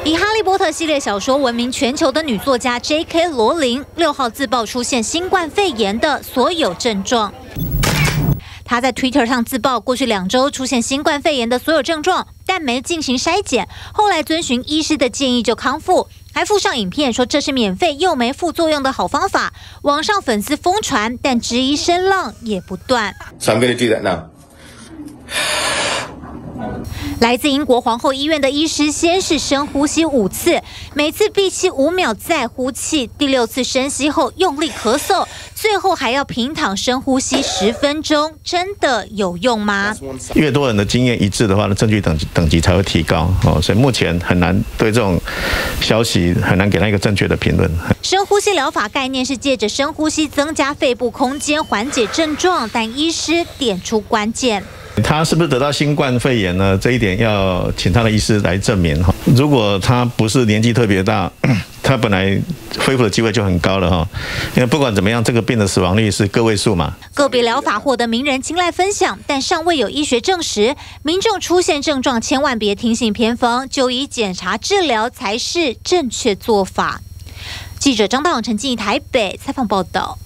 以《哈利波特》系列小说闻名全球的女作家 J.K. 罗琳6号自曝出现新冠肺炎的所有症状。她在 Twitter 上自曝，过去2周出现新冠肺炎的所有症状，但没进行筛检，后来遵循医师的建议就康复，还附上影片说这是免费又没副作用的好方法。网上粉丝疯传，但质疑声浪也不断。 So I'm going to do that now. 来自英国皇后医院的医师先是深呼吸5次，每次闭气5秒再呼气，第6次深吸后用力咳嗽，最后还要平躺深呼吸10分钟，真的有用吗？ 越多人的经验一致的话呢，证据等级才会提高哦，所以目前很难对这种消息很难给他一个正确的评论。 深呼吸疗法概念是借着深呼吸增加肺部空间，缓解症状，但医师点出关键。 他是不是得到新冠肺炎呢？这一点要请他的医师来证明哈。如果他不是年纪特别大，他本来恢复的机会就很高了哈。因为不管怎么样，这个病的死亡率是个位数嘛。 个别疗法获得名人青睐分享，但尚未有医学证实。民众出现症状，千万别听信偏方，就医检查治疗才是正确做法。记者张大勇、陈静怡台北采访报道。